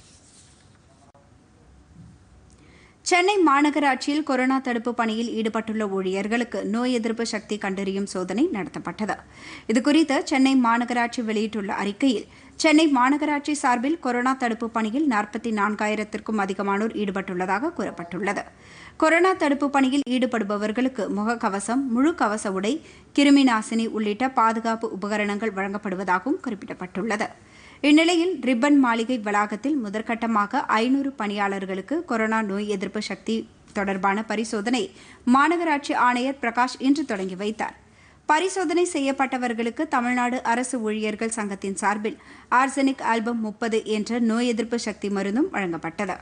சென்னை மாநகராட்சியில் கொரோனா தடுப்பு பணியில் ஈடுபட்டுள்ள ஊழியர்களுக்கு நோய் எதிர்ப்பு சக்தி கண்டறியும் சோதனை நடத்தப்பட்டது. இதுகுறித்து சென்னை மாநகராட்சி வெளியிட்டுள்ள அறிக்கையில், சென்னை மாநகராட்சி சார்பில் கொரோனா தடுப்பு பணியில் நாற்பத்தி நான்காயிரத்திற்கும் அதிகமானோர் ஈடுபட்டுள்ளதாக கூறப்பட்டுள்ளது. கொரோனா தடுப்பு பணியில் ஈடுபடுபவர்களுக்கு முகக்கவசம், முழு கவச உடை, கிருமி நாசினி உள்ளிட்ட பாதுகாப்பு உபகரணங்கள் வழங்கப்படுவதாகவும் குறிப்பிடப்பட்டுள்ளது. இந்நிலையில் ரிப்பன் மாளிகை வளாகத்தில் முதற்கட்டமாக ஐநூறு பணியாளர்களுக்கு கொரோனா நோய் எதிர்ப்பு சக்தி தொடர்பான பரிசோதனை மாநகராட்சி ஆணையர் பிரகாஷ் இன்று தொடங்கி வைத்தார். பரிசோதனை செய்யப்பட்டவர்களுக்கு தமிழ்நாடு அரசு ஊழியர்கள் சங்கத்தின் சார்பில் ஆர்சனிக் ஆல்பம் முப்பது என்ற நோய் எதிர்ப்பு சக்தி மருந்தும் வழங்கப்பட்டது.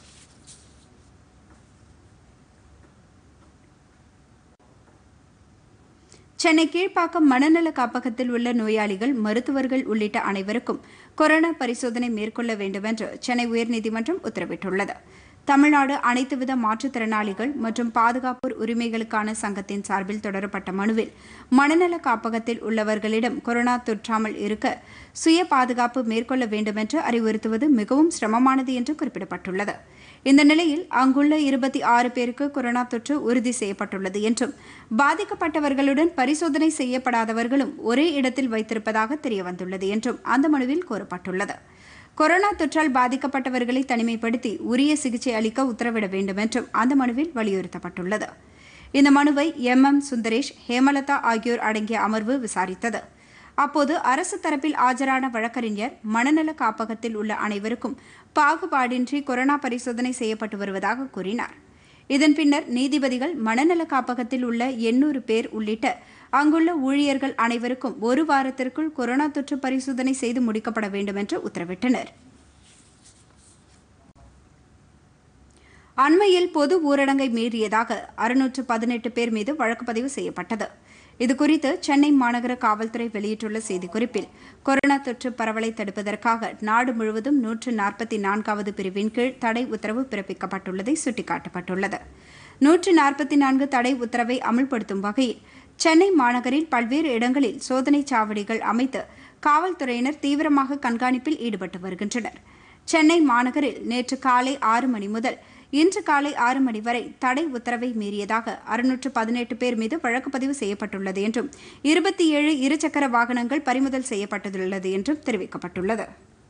சென்னை கீழ்ப்பாக்கம் மனநல காப்பகத்தில் உள்ள நோயாளிகள், மருத்துவர்கள் உள்ளிட்ட அனைவருக்கும் கொரோனா பரிசோதனை மேற்கொள்ள வேண்டும் என்று சென்னை உயர்நீதிமன்றம் உத்தரவிட்டுள்ளது. தமிழ்நாடு அனைத்துவித மாற்றுத்திறனாளிகள் மற்றும் பாதுகாப்போர் உரிமைகளுக்கான சங்கத்தின் சார்பில் தொடரப்பட்ட மனுவில் மனநல காப்பகத்தில் உள்ளவர்களிடம் கொரோனா தொற்றாமல் இருக்க சுய பாதுகாப்பு மேற்கொள்ள வேண்டும் என்று அறிவுறுத்துவது மிகவும் சிரமமானது என்று குறிப்பிடப்பட்டுள்ளது. இந்த நிலையில் அங்குள்ள இருபத்தி ஆறு பேருக்கு கொரோனா தொற்று உறுதி செய்யப்பட்டுள்ளது என்றும், பாதிக்கப்பட்டவர்களுடன் பரிசோதனை செய்யப்படாதவர்களும் ஒரே இடத்தில் வைத்திருப்பதாக தெரியவந்துள்ளது என்றும் அந்த மனுவில் கூறப்பட்டுள்ளது. கொரோனா தொற்றால் பாதிக்கப்பட்டவர்களை தனிமைப்படுத்தி உரிய சிகிச்சை அளிக்க உத்தரவிட வேண்டும் என்றும் அந்த மனுவில் வலியுறுத்தப்பட்டுள்ளது. இந்த மனுவை எம் எம் சுந்தரேஷ், ஹேமலதா ஆகியோர் அடங்கிய அமர்வு விசாரித்தது. அப்போது அரசு தரப்பில் ஆஜரான வழக்கறிஞர், மனநல காப்பகத்தில் உள்ள அனைவருக்கும் பாகுபாடின்றி கொரோனா பரிசோதனை செய்யப்பட்டு வருவதாக கூறினார். இதன் பின்னர் நீதிபதிகள் மனநல காப்பகத்தில் உள்ள எண்ணூறு பேர் உள்ளிட்ட அங்குள்ள ஊழியர்கள் அனைவருக்கும் ஒரு வாரத்திற்குள் கொரோனா தொற்று பரிசோதனை செய்து முடிக்கப்பட வேண்டும் என்று உத்தரவிட்டனர். அண்மையில் பொது ஊரடங்கை மீறியதாக அறுநூற்று பதினெட்டு பேர் மீது வழக்கு பதிவு செய்யப்பட்டது. இதுகுறித்து சென்னை மாநகர காவல்துறை வெளியிட்டுள்ள செய்திக்குறிப்பில், கொரோனா தொற்று பரவலை தடுப்பதற்காக நாடு முழுவதும் நூற்று நாற்பத்தி நான்காவது பிரிவின் கீழ் தடை உத்தரவு பிறப்பிக்கப்பட்டுள்ளதை சுட்டிக்காட்டப்பட்டுள்ளது. நூற்று நாற்பத்தி நான்கு தடை உத்தரவை அமல்படுத்தும் வகையில் சென்னை மாநகரில் பல்வேறு இடங்களில் சோதனை சாவடிகள் அமைத்து காவல்துறையினர் தீவிரமாக கண்காணிப்பில் ஈடுபட்டு வருகின்றனர். சென்னை மாநகரில் நேற்று காலை ஆறு மணி முதல் இன்று காலை ஆறு மணி வரை தடை உத்தரவை மீறியதாக அறுநூற்று பதினெட்டு பேர் மீது வழக்கு பதிவு செய்யப்பட்டுள்ளது என்றும், இருபத்தி ஏழு இருசக்கர வாகனங்கள் பறிமுதல் செய்யப்பட்டுள்ளது என்றும் தெரிவிக்கப்பட்டுள்ளது.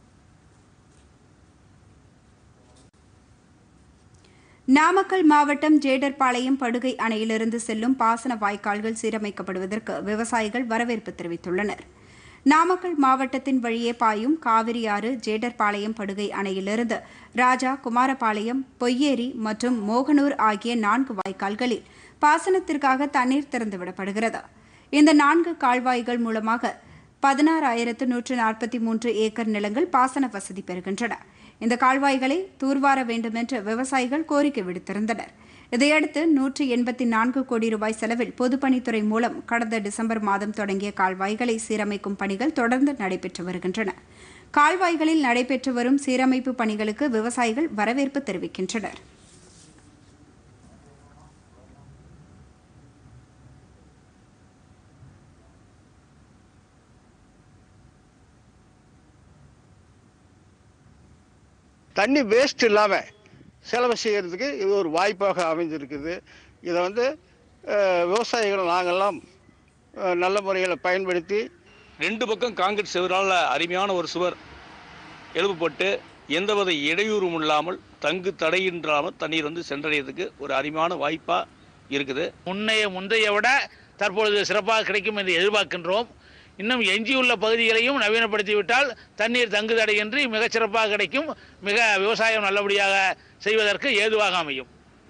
நாமக்கல் மாவட்டம் ஜேடர்பாளையம் படுகை அணையிலிருந்து செல்லும் பாசன வாய்க்கால்கள் சீரமைக்கப்படுவதற்கு விவசாயிகள் வரவேற்பு தெரிவித்துள்ளனர். நாமக்கல் மாவட்டத்தின் வழியே பாயும் காவிரி ஆறு ஜேடர்பாளையம் படுகை அணையிலிருந்து ராஜா, குமாரபாளையம், பொய்யேரி மற்றும் மோகனூர் ஆகிய நான்கு வாய்க்கால்களில் பாசனத்திற்காக தண்ணீர் திறந்துவிடப்படுகிறது. இந்த நான்கு கால்வாய்கள் மூலமாக பதினாறாயிரத்து நூற்று நாற்பத்தி மூன்று ஏக்கர் நிலங்கள் பாசன வசதி பெறுகின்றன. இந்த கால்வாய்களை தூர்வார வேண்டும் என்று விவசாயிகள் கோரிக்கை விடுத்திருந்தனர். இதையடுத்து நூற்று எண்பத்தி நான்கு கோடி ரூபாய் செலவில் பொதுப்பணித்துறை மூலம் கடந்த டிசம்பர் மாதம் தொடங்கிய கால்வாய்களை சீரமைக்கும் பணிகள் தொடர்ந்து நடைபெற்று வருகின்றன. கால்வாய்களில் நடைபெற்று வரும் சீரமைப்பு பணிகளுக்கு விவசாயிகள் வரவேற்பு தெரிவிக்கின்றனர். தண்ணி வேஸ்ட் இல்லாமல் செலவு செய்கிறதுக்கு இது ஒரு வாய்ப்பாக அமைஞ்சிருக்குது. இதை வந்து விவசாயிகள் நாங்கள்லாம் நல்ல முறையில் பயன்படுத்தி, ரெண்டு பக்கம் காங்கிரீட் சுவரால் அருமையான ஒரு சுவர் எழுப்பப்பட்டு எந்தவித இடையூறும் இல்லாமல் தங்கு தடையின்றாமல் தண்ணீர் வந்து சென்றடைகிறதுக்கு ஒரு அருமையான வாய்ப்பாக இருக்குது. முன்னைய முந்தைய விட தற்பொழுது சிறப்பாக கிடைக்கும் என்று எதிர்பார்க்கின்றோம். இன்னும் எஞ்சியுள்ள பகுதிகளையும் நவீனப்படுத்திவிட்டால் தண்ணீர் தங்கு தடையின்றி மிகச்சிறப்பாக கிடைக்கும். மிக விவசாயம் நல்லபடியாக செய்வதற்கு ஏதுவாக அமையும்.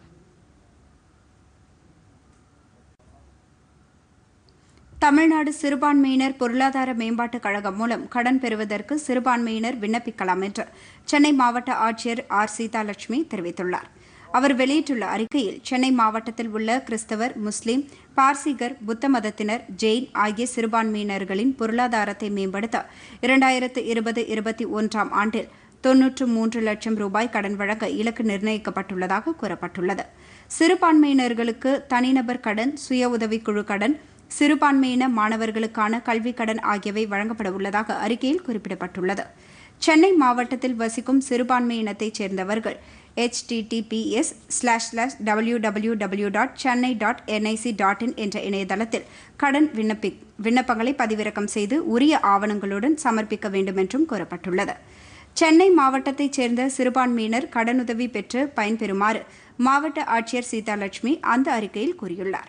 தமிழ்நாடு சிறுபான்மையினர் பொருளாதார மேம்பாட்டுக் கழகம் மூலம் கடன் பெறுவதற்கு சிறுபான்மையினர் விண்ணப்பிக்கலாம் என்று சென்னை மாவட்ட ஆட்சியர் ஆர் சீதாலட்சுமி தெரிவித்துள்ளார். அவர் வெளியிட்டுள்ள அறிக்கையில், சென்னை மாவட்டத்தில் உள்ள கிறிஸ்தவர், முஸ்லிம், பார்சிகர், புத்த மதத்தினர், ஜெயின் ஆகிய சிறுபான்மையினர்களின் பொருளாதாரத்தை மேம்படுத்த இரண்டாயிரத்து இருபது இருபத்தி ஒன்றாம் ஆண்டில் தொன்னூற்று மூன்று லட்சம் ரூபாய் கடன் வழங்க இலக்கு நிர்ணயிக்கப்பட்டுள்ளதாக கூறப்பட்டுள்ளது. சிறுபான்மையினர்களுக்கு தனிநபர் கடன், சுய உதவிக்குழு கடன், சிறுபான்மையின மாணவர்களுக்கான கல்விக் கடன் ஆகியவை வழங்கப்பட உள்ளதாக அறிக்கையில் குறிப்பிடப்பட்டுள்ளது. சென்னை மாவட்டத்தில் வசிக்கும் சிறுபான்மையினத்தைச் சேர்ந்தவர்கள் H T T P S slash slash W W W dot Chennai dot NIC dot in என்ற இணையதளத்தில் கடன் விண்ணப்பி விண்ணப்பங்களை பதிவிறக்கம் செய்து உரிய ஆவணங்களுடன் சமர்ப்பிக்க வேண்டும் என்றும் கூறப்பட்டுள்ளது. சென்னை மாவட்டத்தைச் சேர்ந்த சிறுபான்மையினர் கடனுதவி பெற்று பயன்பெறுமாறு மாவட்ட ஆட்சியர் சீதாலட்சுமி அந்த அறிக்கையில் கூறியுள்ளார்.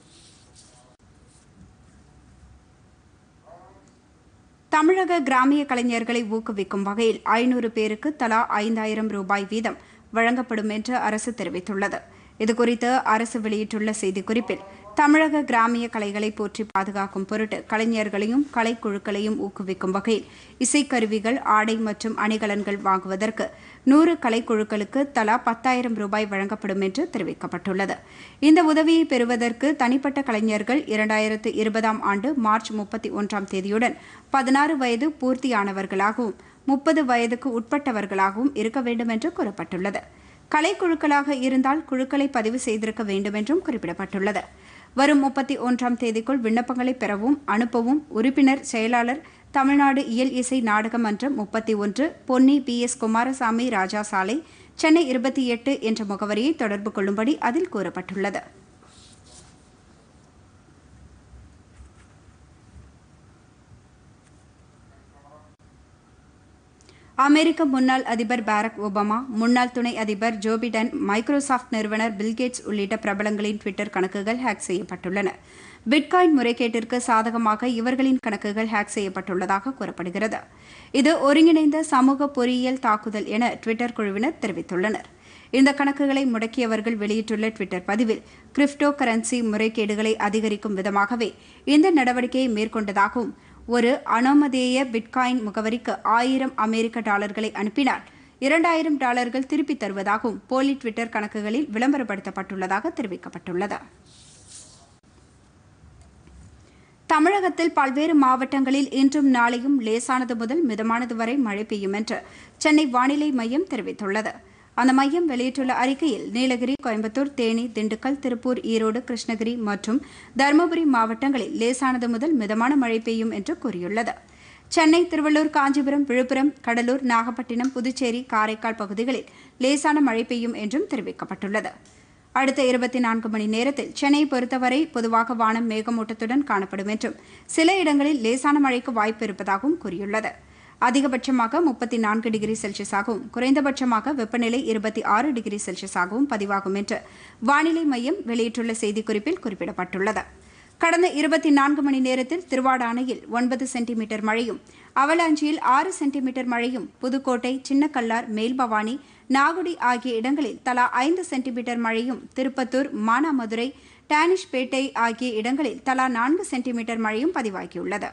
தமிழக கிராமிய கலைஞர்களை ஊக்குவிக்கும் வகையில் ஐநூறு பேருக்கு தலா ஐந்தாயிரம் ரூபாய் வீதம் வழங்கப்படும் என்று அரசு தெரிவித்துள்ளது. இதுகுறித்து அரசு வெளியிட்டுள்ள செய்திக்குறிப்பில், தமிழக கிராமிய கலைகளை போற்றி பாதுகாக்கும் பொருட்டு கலைஞர்களையும் கலைக்குழுக்களையும் ஊக்குவிக்கும் வகையில் இசைக்கருவிகள், ஆடை மற்றும் அணிகலன்கள் வாங்குவதற்கு நூறு கலைக்குழுக்களுக்கு தலா பத்தாயிரம் ரூபாய் வழங்கப்படும் என்று தெரிவிக்கப்பட்டுள்ளது. இந்த உதவியை பெறுவதற்கு தனிப்பட்ட கலைஞர்கள் இரண்டாயிரத்து இருபதாம் ஆண்டு மார்ச் முப்பத்தி ஒன்றாம் தேதியுடன் பதினாறு வயது பூர்த்தியானவர்களாகவும் முப்பது வயதுக்கு உட்பட்டவர்களாகவும் இருக்க வேண்டும் என்று கூறப்பட்டுள்ளது. கலைக்குழுக்களாக இருந்தால் குழுக்களை பதிவு செய்திருக்க வேண்டும் என்றும் குறிப்பிடப்பட்டுள்ளது. வரும் முப்பத்தி ஒன்றாம் தேதிக்குள் விண்ணப்பங்களை பெறவும் அனுப்பவும் உறுப்பினர் செயலாளர், தமிழ்நாடு இயல் இசை நாடக மன்றம் முப்பத்தி ஒன்று, பொன்னி பி எஸ் குமாரசாமி ராஜா சாலை, சென்னை இருபத்தி எட்டு என்ற முகவரியை தொடர்பு கொள்ளும்படி அதில் கூறப்பட்டுள்ளது. அமெரிக்க முன்னாள் அதிபர் பாரக் ஒபாமா, முன்னாள் துணை அதிபர் ஜோ பிடன், மைக்ரோசாப்ட் நிறுவனர் பில்கேட்ஸ் உள்ளிட்ட பிரபலங்களின் ட்விட்டர் கணக்குகள் ஹேக் செய்யப்பட்டுள்ளன. பிட்காயின் முறைகேட்டிற்கு சாதகமாக இவர்களின் கணக்குகள் ஹேக் செய்யப்பட்டுள்ளதாக கூறப்படுகிறது. இது ஒருங்கிணைந்த சமூக பொறியியல் தாக்குதல் என ட்விட்டர் குழுவினர் தெரிவித்துள்ளனர். இந்த கணக்குகளை முடக்கியவர்கள் வெளியிட்டுள்ள ட்விட்டர் பதிவில், கிரிப்டோ கரன்சி முறைகேடுகளை அதிகரிக்கும் விதமாகவே இந்த நடவடிக்கையை மேற்கொண்டதாகவும், ஒரு அனோமதேய பிட்காயின் முகவரிக்கு ஆயிரம் அமெரிக்க டாலர்களை அனுப்பினால் இரண்டாயிரம் டாலர்கள் திருப்பித் தருவதாகவும் போலி ட்விட்டர் கணக்குகளில் விளம்பரப்படுத்தப்பட்டுள்ளதாக தெரிவிக்கப்பட்டுள்ளது. தமிழகத்தில் பல்வேறு மாவட்டங்களில் இன்றும் நாளையும் லேசானது முதல் மிதமானது வரை மழை பெய்யும் என்று சென்னை வானிலை மையம் தெரிவித்துள்ளது. அந்த மையம் வெளியிட்டுள்ள அறிக்கையில், நீலகிரி, கோயம்புத்தூர், தேனி, திண்டுக்கல், திருப்பூர், ஈரோடு, கிருஷ்ணகிரி மற்றும் தருமபுரி மாவட்டங்களில் லேசானது முதல் மிதமான மழை பெய்யும் என்று கூறியுள்ளது. சென்னை, திருவள்ளூர், காஞ்சிபுரம், விழுப்புரம், கடலூர், நாகப்பட்டினம், புதுச்சேரி, காரைக்கால் பகுதிகளில் லேசான மழை பெய்யும் என்றும் தெரிவிக்கப்பட்டுள்ளது. அடுத்த இருபத்தி நான்கு மணி நேரத்தில் சென்னையை பொறுத்தவரை பொதுவாக வானம் மேகமூட்டத்துடன் காணப்படும் என்றும் சில இடங்களில் லேசான மழைக்கு வாய்ப்பு இருப்பதாகவும் கூறியுள்ளது. அதிகபட்சமாக முப்பத்தி நான்கு டிகிரி செல்சியஸாகவும் குறைந்தபட்சமாக வெப்பநிலை இருபத்தி ஆறு டிகிரி செல்சியஸாகவும் பதிவாகும் என்று வானிலை மையம் வெளியிட்டுள்ள செய்திக்குறிப்பில் குறிப்பிடப்பட்டுள்ளது. கடந்த இருபத்தி நான்கு மணி நேரத்தில் திருவாடானையில் ஒன்பது சென்டிமீட்டர் மழையும், அவலாஞ்சியில் ஆறு சென்டிமீட்டர் மழையும், புதுக்கோட்டை, சின்னக்கல்லார், மேல்பவானி, நாகுடி ஆகிய இடங்களில் தலா ஐந்து சென்டிமீட்டர் மழையும், திருப்பத்தூர், மானாமதுரை, டானிஷ்பேட்டை ஆகிய இடங்களில் தலா நான்கு சென்டிமீட்டர் மழையும் பதிவாகியுள்ளது.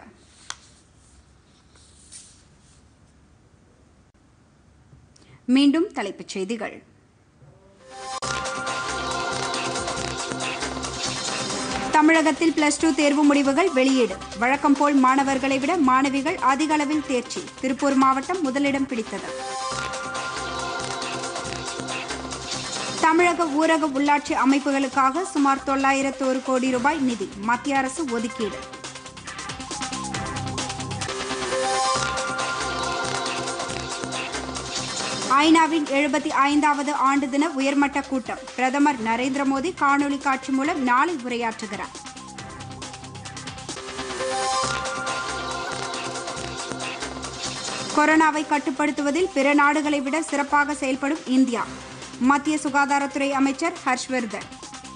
மீண்டும் தலைப்புச் செய்திகள். தமிழகத்தில் பிளஸ் டூ தேர்வு முடிவுகள் வெளியீடு. வழக்கம் போல் மாணவர்களை விட மாணவிகள் அதிக அளவில் தேர்ச்சி. திருப்பூர் மாவட்டம் முதலிடம் பிடித்தது. தமிழக ஊரக உள்ளாட்சி அமைப்புகளுக்காக சுமார் தொள்ளாயிரத்து ஒரு கோடி ரூபாய் நிதி மத்திய அரசு ஒதுக்கீடு. ஐநாவின் எழுபத்தி ஐந்தாவது ஆண்டு தின உயர்மட்ட கூட்டம். பிரதமர் நரேந்திர மோடி காணொலி காட்சி மூலம் நாளை உரையாற்றுகிறார். கொரோனாவை கட்டுப்படுத்துவதில் பிற நாடுகளை விட சிறப்பாக செயல்படும் இந்தியா. மத்திய சுகாதாரத்துறை அமைச்சர் ஹர்ஷ்வர்தன்.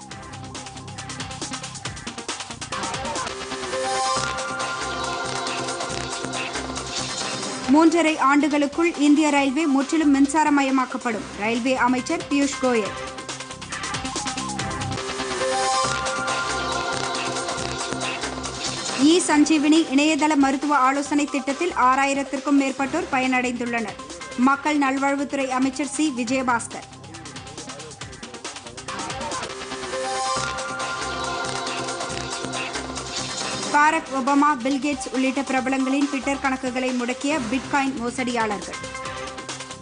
மூன்றரை ஆண்டுகளுக்குள் இந்திய ரயில்வே முற்றிலும் மின்சாரமயமாக்கப்படும். ரயில்வே அமைச்சர் பியூஷ் கோயல். இ சஞ்சீவினி இணையதள மருத்துவ ஆலோசனை திட்டத்தில் ஆறாயிரத்திற்கும் மேற்பட்டோர் பயனடைந்துள்ளனர். மக்கள் நல்வாழ்வுத்துறை அமைச்சர் C Vijayabaskar. Barack Obama, Bill Gates உள்ளிட்ட பிரபலங்களின் ட்விட்டர் கணக்குகளை முடக்கிய பிட்காயின் மோசடியாளர்கள்.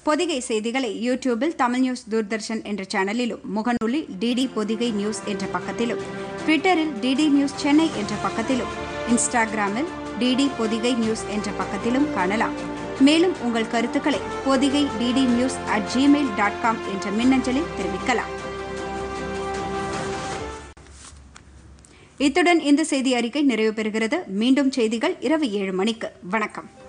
பொதிகை செய்திகளை யூடியூபில் தமிழ் நியூஸ் தூர்தர்ஷன் என்ற சேனலிலும், முகநூலில் டிடி பொதிகை நியூஸ் என்ற பக்கத்திலும், ட்விட்டரில் டிடி நியூஸ் சென்னை என்ற பக்கத்திலும், இன்ஸ்டாகிராமில் டிடி பொதிகை நியூஸ் என்ற பக்கத்திலும் காணலாம். மேலும் உங்கள் கருத்துக்களை Podhigai DD news at Gmail dot com என்ற மின்னஞ்சலில் தெரிவிக்கலாம். இத்துடன் இந்த செய்தி அறிக்கை நிறைவு பெறுகிறது. மீண்டும் செய்திகள் இரவு ஏழு மணிக்கு. வணக்கம்.